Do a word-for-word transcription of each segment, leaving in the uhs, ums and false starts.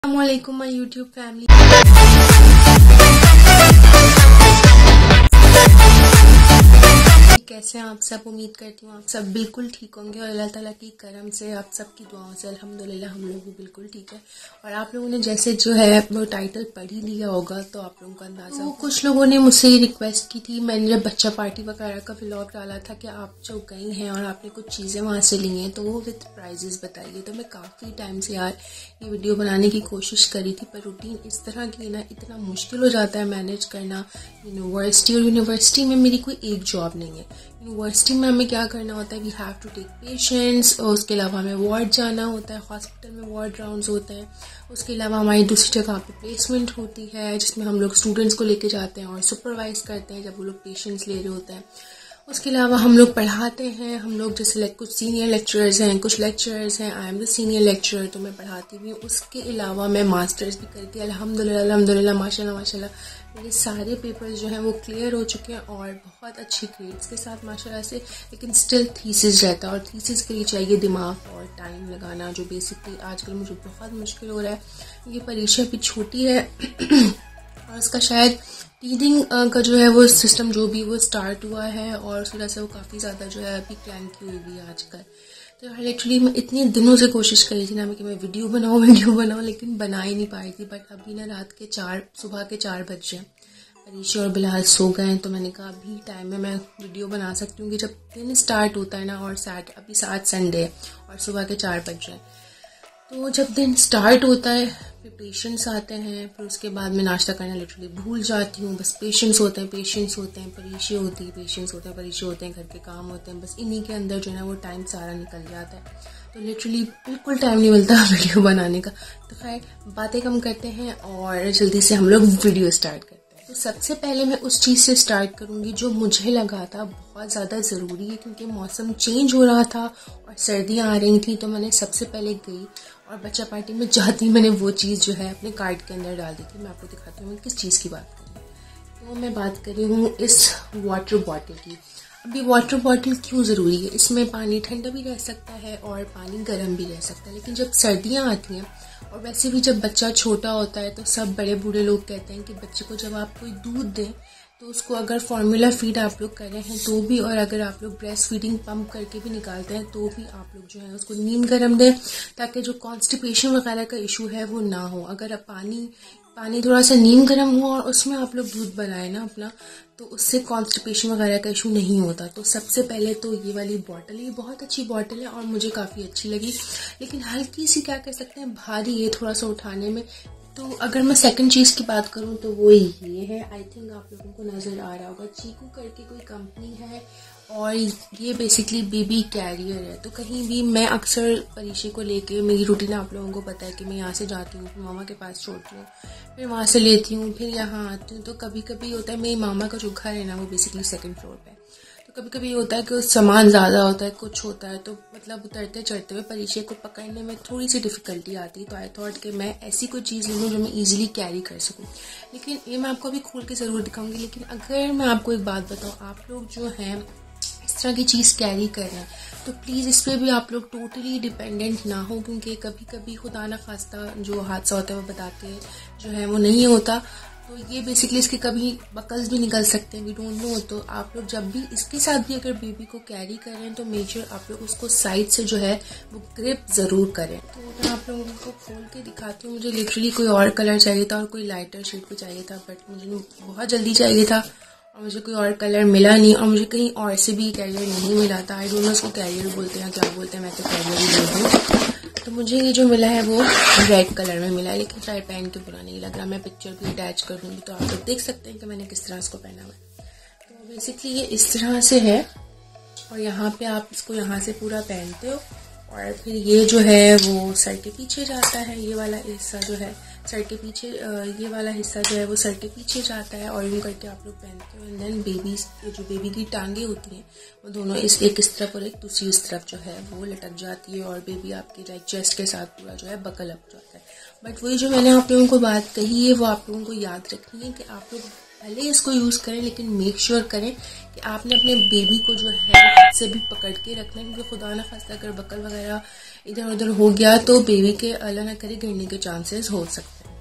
अस्सलामुअलैकुम my YouTube family. कैसे हैं आप सब? उम्मीद करती हूँ आप सब बिल्कुल ठीक होंगे और अल्लाह ताला की करम से आप सबकी दुआओं से अल्हम्दुलिल्लाह हम लोग भी बिल्कुल ठीक है। और आप लोगों ने जैसे जो है वो टाइटल पढ़ ही लिया होगा तो आप लोगों को अंदाजा हो। कुछ लोगों ने मुझसे ये रिक्वेस्ट की थी, मैंने जब बच्चा पार्टी वगैरह का व्लॉग डाला था कि आप जो गई हैं और आपने कुछ चीज़ें वहाँ से ली हैं तो वो विद प्राइजेस बताइए। तो मैं काफ़ी टाइम से यार ये वीडियो बनाने की कोशिश करी थी, पर रूटीन इस तरह की ना इतना मुश्किल हो जाता है मैनेज करना। यूनिवर्सिटी और यूनिवर्सिटी में मेरी कोई एक जॉब नहीं है। यूनिवर्सिटी में हमें क्या करना होता है, we have to take patients, और उसके अलावा हमें वार्ड जाना होता है, हॉस्पिटल में वार्ड राउंड्स होते हैं। उसके अलावा हमारी दूसरी जगह पे प्लेसमेंट होती है जिसमें हम लोग स्टूडेंट्स को लेके जाते हैं और सुपरवाइज करते हैं जब वो लोग पेशेंट्स ले रहे होते हैं। उसके अलावा हम लोग पढ़ाते हैं, हम लोग जैसे लाइक कुछ सीनियर लेक्चरर्स हैं, कुछ लेक्चरर्स हैं, I am the senior lecturer तो मैं पढ़ाती भी हूँ। उसके अलावा मैं मास्टर्स भी करती हूँ अल्हम्दुलिल्लाह अल्हम्दुलिल्लाह माशाल्लाह माशाल्लाह मेरे सारे पेपर्स जो हैं वो क्लियर हो चुके हैं और बहुत अच्छी ग्रेड्स के साथ माशाल्लाह से। लेकिन स्टिल थीसिस रहता है और थीसिस के लिए चाहिए दिमाग और टाइम लगाना, जो बेसिकली आजकल मुझे बहुत मुश्किल हो रहा है। ये परीक्षा भी छोटी है और उसका शायद रीडिंग का जो है वो सिस्टम जो भी वो स्टार्ट हुआ है और उस वजह से वो काफ़ी ज़्यादा जो है अभी क्रैंकी हुई हुई है आजकल। तो यार लिटरली मैं इतने दिनों से कोशिश कर रही थी ना मैं कि मैं वीडियो बनाऊँ वीडियो बनाऊँ लेकिन बना ही नहीं पाई थी। बट अभी ना रात के चार सुबह के चार बज गए, परीक्षा और बिलाल सो गए, तो मैंने कहा अभी टाइम में मैं वीडियो बना सकती हूँ कि जब दिन स्टार्ट होता है ना। और सैट अभी सात संडे है और सुबह के चार बज रहे हैं, तो जब दिन स्टार्ट होता है फिर पेशेंट्स आते हैं, फिर उसके बाद मैं नाश्ता करना लिटरली भूल जाती हूँ। बस पेशेंट्स होते हैं पेशेंट्स होते हैं परीक्षा होती है पेशेंट्स होते हैं परीक्षा होते हैं घर के काम होते हैं, बस इन्हीं के अंदर जो है वो टाइम सारा निकल जाता है। तो लिटरली बिल्कुल टाइम नहीं मिलता वीडियो बनाने का। तो खैर बातें कम करते हैं और जल्दी से हम लोग वीडियो स्टार्ट करते हैं। तो सबसे पहले मैं उस चीज़ से स्टार्ट करूँगी जो मुझे लगा था बहुत ज़्यादा ज़रूरी है, क्योंकि मौसम चेंज हो रहा था और सर्दियाँ आ रही थी। तो मैंने सबसे पहले गई और बच्चा पार्टी में जाती मैंने वो चीज़ जो है अपने कार्ट के अंदर डाल दी थी। मैं आपको दिखाती हूँ मैं किस चीज़ की बात कर रही हूँ। तो मैं बात कर रही हूँ इस वाटर बॉटल की। अभी वाटर बॉटल क्यों ज़रूरी है? इसमें पानी ठंडा भी रह सकता है और पानी गर्म भी रह सकता है। लेकिन जब सर्दियाँ आती हैं और वैसे भी जब बच्चा छोटा होता है तो सब बड़े बूढ़े लोग कहते हैं कि बच्चे को जब आप कोई दूध दें तो उसको अगर फार्मूला फीड आप लोग कर रहे हैं तो भी, और अगर आप लोग ब्रेस्ट फीडिंग पंप करके भी निकालते हैं तो भी आप लोग जो है उसको नीम गर्म दें, ताकि जो कॉन्स्टिपेशन वगैरह का इशू है वो ना हो। अगर आप पानी पानी थोड़ा सा नीम गर्म हो और उसमें आप लोग दूध बनाए ना अपना, तो उससे कॉन्स्टिपेशन वगैरह का इशू नहीं होता। तो सबसे पहले तो ये वाली बॉटल, ये बहुत अच्छी बॉटल है और मुझे काफ़ी अच्छी लगी, लेकिन हल्की सी क्या कह सकते हैं भारी है थोड़ा सा उठाने में। तो अगर मैं सेकंड चीज़ की बात करूं तो वो ये है, आई थिंक आप लोगों को नज़र आ रहा होगा, चीकू करके कोई कंपनी है और ये बेसिकली बेबी कैरियर है। तो कहीं भी मैं अक्सर परीक्षा को लेके, मेरी रूटीन आप लोगों को पता है कि मैं यहाँ से जाती हूँ फिर मामा के पास छोड़ती हूँ, फिर वहाँ से लेती हूँ, फिर यहाँ आती हूँ। तो कभी कभी होता है मेरी मामा का जो घर है ना वो बेसिकली सेकंड फ्लोर पे है, तो कभी कभी होता है कि सामान ज़्यादा होता है कुछ होता है तो मतलब उतरते चढ़ते हुए परीक्षा को पकड़ने में थोड़ी सी डिफ़िकल्टी आती है। तो आई थॉट कि मैं ऐसी कोई चीज़ ले लूँ जो मैं ईजिली कैरी कर सकूँ। लेकिन ये मैं आपको अभी खोल के ज़रूर दिखाऊंगी। लेकिन अगर मैं आपको एक बात बताऊँ, आप लोग जो हैं इस तरह की चीज़ कैरी कर रहे हैं तो प्लीज़ इस पर भी आप लोग टोटली डिपेंडेंट ना हो, क्योंकि कभी कभी खुदा ना खास्ता जो हादसा होता है वो बताते जो है वो नहीं होता। तो ये बेसिकली इसके कभी बकल्स भी निकल सकते हैं, वी डोंट नो। तो आप लोग जब भी इसके साथ भी अगर बेबी को कैरी कर रहे हैं तो मेजर आप लोग उसको साइड से जो है वो ग्रिप ज़रूर करें। तो मैं आप लोगों को खोल के दिखाती हूँ। मुझे लिटरली कोई और कलर चाहिए था और कोई लाइटर शेड भी चाहिए था, बट मुझे बहुत जल्दी चाहिए था और मुझे कोई और कलर मिला नहीं और मुझे कहीं और से भी कैरियर नहीं मिला था। आई डोंट नो उसको कैरियर बोलते हैं क्या बोलते हैं, मैं तो कैरियर ही बोलती हूँ। तो मुझे ये जो मिला है वो रेड कलर में मिला है, लेकिन शायद पहन के बुरा नहीं लग रहा। मैं पिक्चर भी अटैच कर दूँगी तो आप लोग देख सकते हैं कि मैंने किस तरह इसको पहना हुआ है। तो बेसिकली ये इस तरह से है और यहाँ पे आप इसको यहाँ से पूरा पहनते हो और फिर ये जो है वो सर के पीछे जाता है। ये वाला हिस्सा जो है सर के पीछे, ये वाला हिस्सा जो है वो सर के पीछे जाता है और यूँ करके आप लोग पहनते हो। एंड देन बेबी जो बेबी की टांगे होती हैं वो दोनों इस एक इस तरफ और एक दूसरी इस तरफ जो है वो लटक जाती है और बेबी आपके राइट चेस्ट के साथ पूरा जो है बकल अप जाता है। बट वही जो मैंने आप लोगों को बात कही है वो आप लोगों को याद रखनी है कि आप लोग भले इसको यूज़ करें लेकिन मेक श्योर करें कि आपने अपने बेबी को जो है हाथ से भी पकड़ के रखना है, क्योंकि खुदा न खास्ता अगर बकल वगैरह इधर उधर हो गया तो बेबी के अल्लाह ना करे गिरने के चांसेस हो सकते हैं।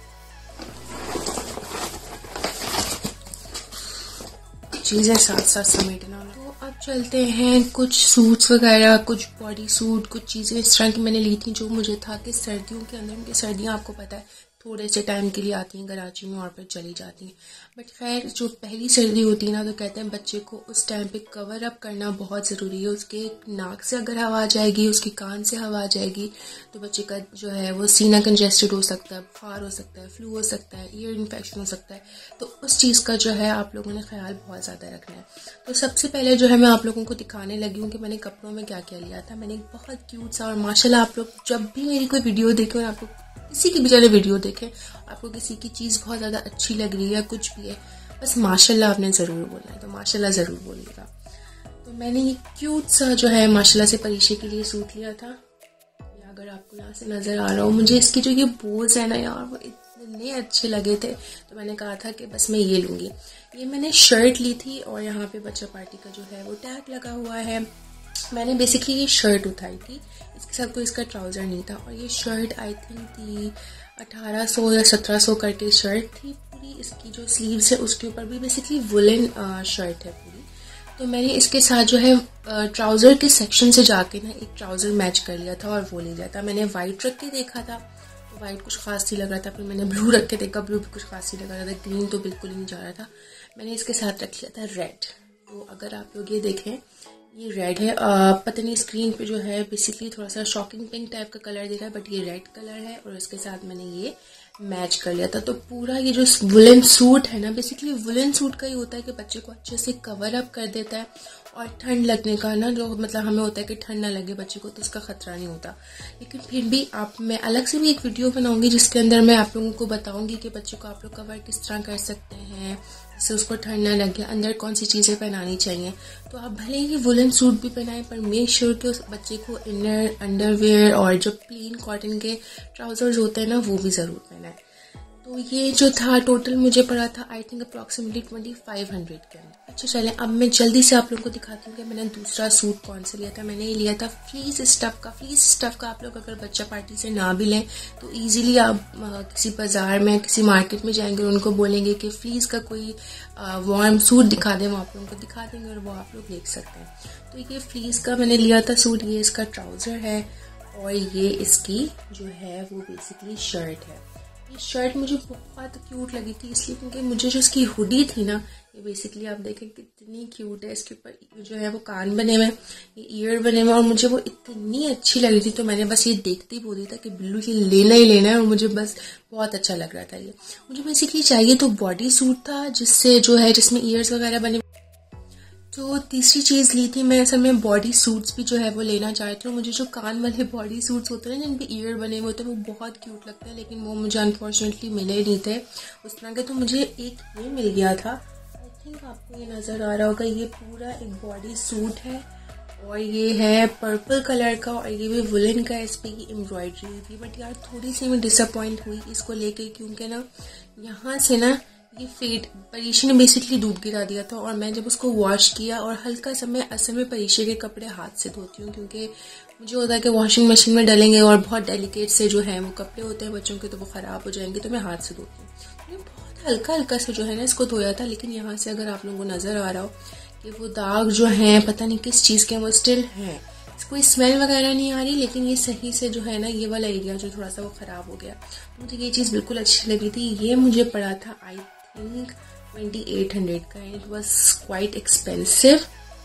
चीज़ें साथ साथ समेटना। तो अब चलते हैं कुछ सूट्स वगैरह, कुछ बॉडी सूट, कुछ चीज़ें इस तरह की मैंने ली थी जो मुझे था कि सर्दियों के अंदर, क्योंकि सर्दियाँ आपको पता है थोड़े से टाइम के लिए आती हैं कराची में और फिर चली जाती हैं, बट खैर जो पहली सर्दी होती है ना तो कहते हैं बच्चे को उस टाइम पे कवर अप करना बहुत ज़रूरी है। उसके नाक से अगर हवा आ जाएगी, उसके कान से हवा आ जाएगी तो बच्चे का जो है वो सीना कंजेस्टेड हो सकता है, बुखार हो सकता है, फ्लू हो सकता है, ईयर इन्फेक्शन हो सकता है। तो उस चीज़ का जो है आप लोगों ने ख्याल बहुत ज़्यादा रखना है। तो सबसे पहले जो है मैं आप लोगों को दिखाने लगी हूँ कि मैंने कपड़ों में क्या क्या लिया था। मैंने एक बहुत क्यूट सा, और माशाल्लाह आप लोग जब भी मेरी कोई वीडियो देखें और आपको किसी की भी चले वीडियो देखें, आपको किसी की चीज़ बहुत ज़्यादा अच्छी लग रही है, कुछ भी है, बस माशाल्लाह आपने ज़रूर बोलना है, तो माशाल्लाह ज़रूर बोलिएगा। तो मैंने ये क्यूट सा जो है माशाल्लाह से परीक्षे के लिए सूट लिया था। या अगर आपको यहाँ से नज़र आ रहा हो, मुझे इसके जो ये बोल्स है ना यार वो इतने अच्छे लगे थे, तो मैंने कहा था कि बस मैं ये लूँगी। ये मैंने शर्ट ली थी और यहाँ पे बच्चा पार्टी का जो है वो टैग लगा हुआ है। मैंने बेसिकली ये शर्ट उठाई थी, इसके साथ कोई इसका ट्राउज़र नहीं था, और ये शर्ट आई थिंक थी अठारह सौ या सत्रह सौ करके शर्ट थी पूरी। इसकी जो स्लीव्स है उसके ऊपर भी बेसिकली वुलन शर्ट है पूरी। तो मैंने इसके साथ जो है ट्राउज़र के सेक्शन से जाके ना एक ट्राउज़र मैच कर लिया था और वो ले लिया था। मैंने वाइट रख के देखा था तो वाइट कुछ खास ही लग रहा था, फिर मैंने ब्लू रख के देखा, ब्लू भी कुछ खास ही लग रहा था, ग्रीन तो बिल्कुल ही नहीं जा रहा था। मैंने इसके साथ रख लिया था रेड। तो अगर आप लोग ये देखें, ये रेड है, आ, पता नहीं स्क्रीन पे जो है बेसिकली थोड़ा सा शॉकिंग पिंक टाइप का कलर दिख रहा है, बट ये रेड कलर है और इसके साथ मैंने ये मैच कर लिया था। तो पूरा ये जो वुलन सूट है ना, बेसिकली वुलन सूट का ही होता है कि बच्चे को अच्छे से कवर अप कर देता है, और ठंड लगने का ना जो मतलब हमें होता है कि ठंड ना लगे बच्चे को, तो उसका खतरा नहीं होता। लेकिन फिर भी आप, मैं अलग से भी एक वीडियो बनाऊंगी जिसके अंदर मैं आप लोगों को बताऊंगी कि बच्चे को आप लोग कवर किस तरह कर सकते हैं जिससे उसको ठंड ना लगे, अंदर कौन सी चीज़ें पहनानी चाहिए। तो आप भले ही वुलन सूट भी पहनाएं, पर मेक श्योर कि उस बच्चे को इनर अंडरवेयर और जो प्लेन कॉटन के ट्राउजर्स होते हैं ना वो भी ज़रूर पहनाएं। तो ये जो था टोटल मुझे पड़ा था I think approximately twenty five hundred के अंदर। अच्छा चलें, अब मैं जल्दी से आप लोगों को दिखाती हूँ कि मैंने दूसरा सूट कौन सा लिया था। मैंने ये लिया था फ्लीस स्टफ का। फ्लीस स्टफ का आप लोग अगर बच्चा पार्टी से ना भी लें तो ईजिली आप किसी बाजार में, किसी मार्केट में जाएंगे और उनको बोलेंगे कि फ्लीस का कोई वार्म सूट दिखा दें, वो आप लोगों को दिखा देंगे और वो आप लोग देख सकते हैं। तो ये फ्लीस का मैंने लिया था सूट। ये इसका ट्राउज़र है और ये इसकी जो है वो बेसिकली शर्ट है। ये शर्ट मुझे बहुत क्यूट लगी थी इसलिए क्योंकि मुझे जो इसकी हुडी थी ना, ये बेसिकली आप देखें कितनी क्यूट है। इसके ऊपर जो है वो कान बने हुए, ये ईयर बने हुए, और मुझे वो इतनी अच्छी लग रही थी तो मैंने बस ये देखते ही बोली था कि बिल्लू ये लेना ही लेना है, और मुझे बस बहुत अच्छा लग रहा था। ये मुझे बेसिकली चाहिए तो बॉडी सूट था जिससे जो है जिसमें ईयर्स वगैरह बने। तो तीसरी चीज़ ली थी मैं असल में बॉडी सूट्स भी जो है वो लेना चाहती हूँ। मुझे जो कान वाले बॉडी सूट्स होते हैं ना जिन पे ईयर बने हुए होते हैं वो बहुत क्यूट लगते हैं, लेकिन वो मुझे अनफॉर्चुनेटली मिले नहीं थे उस तरह के। तो मुझे एक ये मिल गया था, आई थिंक आपको ये नज़र आ रहा होगा। ये पूरा एक बॉडी सूट है और ये है पर्पल कलर का और ये भी वुलन का, इस पर की एम्ब्रॉयडरी हुई थी। बट यार थोड़ी सी मैं डिसअपॉइंट हुई इसको लेके, क्योंकि ना यहाँ से ना ये फेड परीक्षा ने बेसिकली दूध गिरा दिया था, और मैं जब उसको वॉश किया और हल्का सा, मैं असल में परीक्षा के कपड़े हाथ से धोती हूँ क्योंकि मुझे होता है कि वॉशिंग मशीन में डालेंगे और बहुत डेलिकेट से जो है वो कपड़े होते हैं बच्चों के तो वो ख़राब हो जाएंगे, तो मैं हाथ से धोती हूँ। मैं बहुत हल्का हल्का से जो है ना इसको धोया था, लेकिन यहाँ से अगर आप लोगों को नज़र आ रहा हो कि वो दाग जो हैं पता नहीं किस चीज़ के वो स्टिल हैं। कोई स्मेल वगैरह नहीं आ रही, लेकिन ये सही से जो है ना ये वाला एरिया जो थोड़ा सा वो ख़राब हो गया। मुझे ये चीज़ बिल्कुल अच्छी लगी थी। ये मुझे पड़ा था I think twenty eight hundred का। इट वॉज क्वाइट एक्सपेंसिव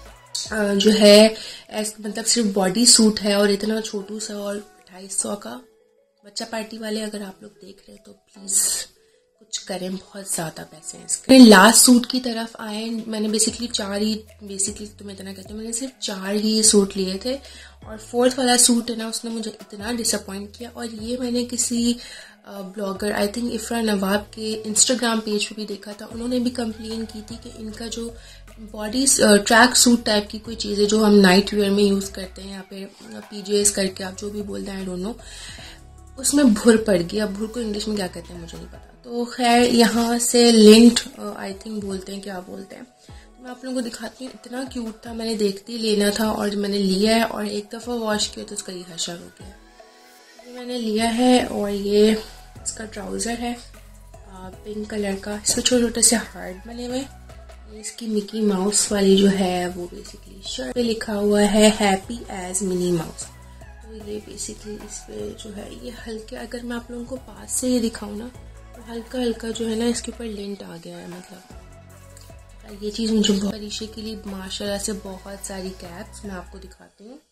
जो है एस, मतलब सिर्फ बॉडी सूट है और इतना छोटू सा, और अट्ठाईस सौ का। बच्चा पार्टी वाले अगर आप लोग देख रहे हैं तो प्लीज़ कुछ करें, बहुत ज़्यादा पैसे हैं इसके। लास्ट सूट की तरफ आए, मैंने बेसिकली चार ही, बेसिकली तो मैं इतना कहती हूँ मैंने सिर्फ चार ही सूट लिए थे, और फोर्थ वाला सूट है ना उसने मुझे इतना डिसअपॉइंट किया। और ये मैंने किसी ब्लॉगर आई थिंक इफ़रा नवाब के इंस्टाग्राम पेज पे भी देखा था, उन्होंने भी कंप्लेन की थी कि इनका जो बॉडी ट्रैक सूट टाइप की कोई चीज़ है जो हम नाइट वेयर में यूज़ करते हैं, या फिर पीजेस करके आप जो भी बोलते हैं आई डोंट नो, उसमें भुर पड़ गई। अब भुर को इंग्लिश में क्या कहते हैं मुझे नहीं पता। तो खैर यहाँ से लिंट आई थिंक बोलते हैं, क्या बोलते हैं, मैं आप लोगों को दिखाती हूँ। इतना क्यूट था, मैंने देखते ही लेना था और मैंने लिया है और एक दफ़ा वॉश किया तो उसका ये हशर हो गया। ये मैंने लिया है और ये इसका ट्राउज़र है पिंक कलर का, इसमें छोटे छोटे से हार्ट बने हुए। इसकी मिकी माउस वाली जो है वो बेसिकली शर्ट पे लिखा हुआ है हैप्पी एज मिनी माउस। तो ये बेसिकली इस पे जो है ये हल्के, अगर मैं आप लोगों को पास से ये दिखाऊँ ना तो हल्का हल्का जो है ना इसके ऊपर लिंट आ गया है। मतलब ये चीज़ मुझे बहुत परीक्षे के लिए माशाल्लाह से बहुत सारी कैप्स मैं आपको दिखाती हूँ।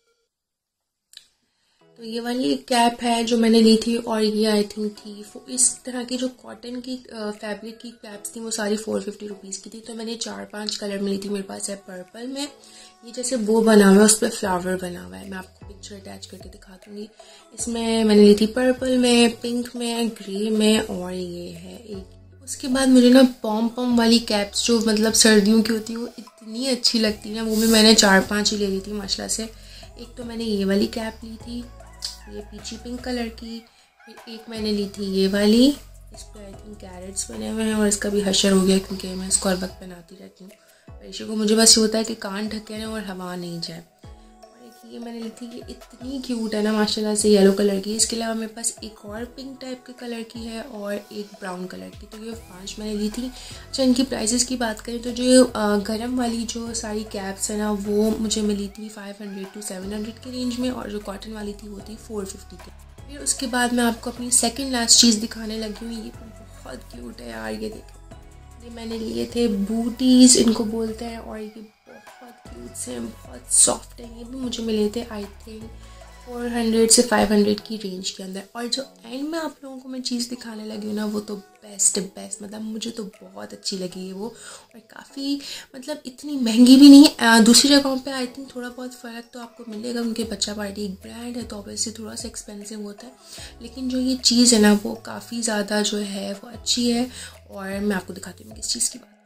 तो ये वाली कैप है जो मैंने ली थी और ये आई थिंक थी इस तरह की जो कॉटन की फैब्रिक की कैप्स थी वो सारी फोर फिफ्टी रुपीज़ की थी। तो मैंने चार पांच कलर में ली थी। मेरे पास है पर्पल में, ये जैसे बो बना हुआ है उस पर फ्लावर बना हुआ है, मैं आपको पिक्चर अटैच करके दिखा दूँगी। इसमें मैंने ली थी पर्पल में, पिंक में, ग्रे में और ये है एक। उसके बाद मुझे ना पॉम पॉम वाली कैप्स जो मतलब सर्दियों की होती है वो इतनी अच्छी लगती है ना, वो भी मैंने चार पाँच ही ले ली थी माशाल्लाह से। एक तो मैंने ये वाली कैप ली थी, ये पीची पिंक कलर की, फिर एक मैंने ली थी ये वाली, इस पर आई थिंक कैरेट्स बने हुए हैं और इसका भी हशर हो गया क्योंकि मैं इसको हर वक्त पहनाती रहती हूँ। परीक्षा को मुझे बस ये होता है कि कान ढके ना और हवा नहीं जाए। और एक ये मैंने ली थी, ये इतनी क्यूट है ना माशाल्लाह से, येलो कलर की। इसके अलावा मेरे पास एक और पिंक टाइप के कलर की है और एक ब्राउन कलर की। तो ये पांच मैंने ली थी। अच्छा, इनकी प्राइसेस की बात करें तो जो गरम वाली जो सारी कैप्स है ना वो मुझे मिली थी five hundred to seven hundred के रेंज में और जो कॉटन वाली थी वो थी फोर फिफ्टी के। फिर उसके बाद मैं आपको अपनी सेकेंड लास्ट चीज़ दिखाने लगी हूँ। ये बहुत क्यूट है यार, ये देखें। ये मैंने लिए थे बूटीज़ इनको बोलते हैं और ये बहुत क्यूट से बहुत सॉफ्ट है। ये भी मुझे मिले थे आई थिंक फोर हंड्रेड से फाइव हंड्रेड की रेंज के अंदर। और जो एंड में आप लोगों को मैं चीज़ दिखाने लगी हूँ ना वो तो बेस्ट बेस्ट मतलब मुझे तो बहुत अच्छी लगी है वो। और काफ़ी मतलब इतनी महंगी भी नहीं है। दूसरी जगहों पे आई थिंक थोड़ा बहुत फ़र्क तो आपको मिलेगा क्योंकि बच्चा पार्टी एक ब्रांड है तो ऑब्वियसली थोड़ा सा एक्सपेंसिव होता है, लेकिन जो ये चीज़ है ना वो काफ़ी ज़्यादा जो है वो अच्छी है। और मैं आपको दिखाती हूँ किस चीज़ की बात।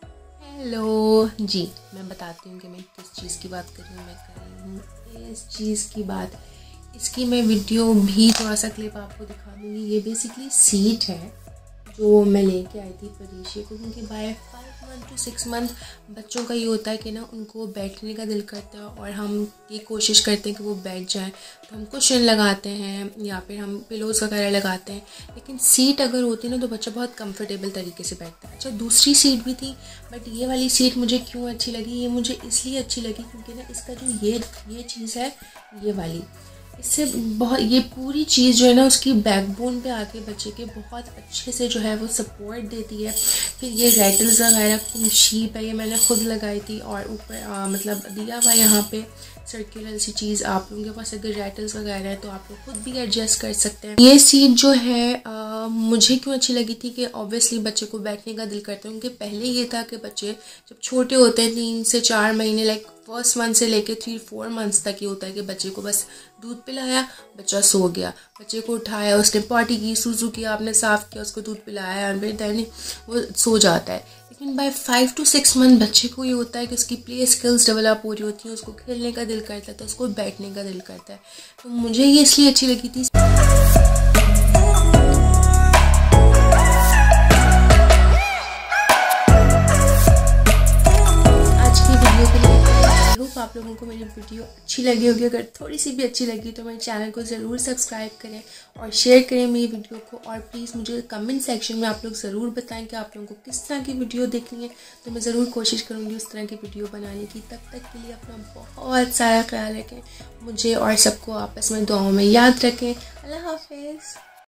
हेलो जी, मैं बताती हूँ कि मैं किस चीज़ की बात कर रही हूँ। मैं कर रही हूँ इस चीज़ की बात। इसकी मैं वीडियो भी थोड़ा सा क्लिप आपको दिखा दूँगी। ये बेसिकली सीट है जो मैं लेके आई थी परीक्षा को, क्योंकि by five month to six month बच्चों का ये होता है कि ना उनको बैठने का दिल करता है और हम ये कोशिश करते हैं कि वो बैठ जाएं। तो हम कुशन लगाते हैं या फिर हम पिलोज़ वगैरह लगाते हैं, लेकिन सीट अगर होती है ना तो बच्चा बहुत कंफर्टेबल तरीके से बैठता है। अच्छा, दूसरी सीट भी थी बट ये वाली सीट मुझे क्यों अच्छी लगी, ये मुझे इसलिए अच्छी लगी क्योंकि ना इसका जो ये ये चीज़ है ये वाली, इससे बहुत ये पूरी चीज़ जो है ना उसकी बैकबोन पे आके बच्चे के बहुत अच्छे से जो है वो सपोर्ट देती है। फिर ये रैटल्स वगैरह शीप है, ये मैंने खुद लगाई थी और ऊपर मतलब दिया हुआ यहाँ पे सर्कुलर सी चीज़। आप लोगों के पास अगर रैटल्स वगैरह है तो आप लोग खुद भी एडजस्ट कर सकते हैं। ये सीट जो है आ, मुझे क्यों अच्छी लगी थी कि ऑब्वियसली बच्चे को बैठने का दिल करता है, क्योंकि पहले ये था कि बच्चे जब छोटे होते हैं तीन से चार महीने लाइक फर्स्ट मंथ से लेके थ्री फोर मंथ्स तक ये होता है कि बच्चे को बस दूध पिलाया, बच्चा सो गया, बच्चे को उठाया, उसने पॉटी की, सूसू किया, आपने साफ़ किया, उसको दूध पिलाया, फिर दैन वो सो जाता है। लेकिन by five to six month बच्चे को ये होता है कि उसकी प्ले स्किल्स डेवलप हो रही होती हैं, उसको खेलने का दिल करता है, तो उसको बैठने का दिल करता है। तो मुझे ये इसलिए अच्छी लगी थी। आप लोगों को मेरी वीडियो अच्छी लगी होगी। अगर थोड़ी सी भी अच्छी लगी तो मेरे चैनल को ज़रूर सब्सक्राइब करें और शेयर करें मेरी वीडियो को। और प्लीज़ मुझे कमेंट सेक्शन में आप लोग ज़रूर बताएं कि आप लोगों को किस तरह की वीडियो देखनी है, तो मैं ज़रूर कोशिश करूँगी उस तरह की वीडियो बनाने की। तब तक के लिए अपना बहुत सारा ख्याल रखें, मुझे और सबको आपस में दुआओं में याद रखें। अल्लाह हाफिज़।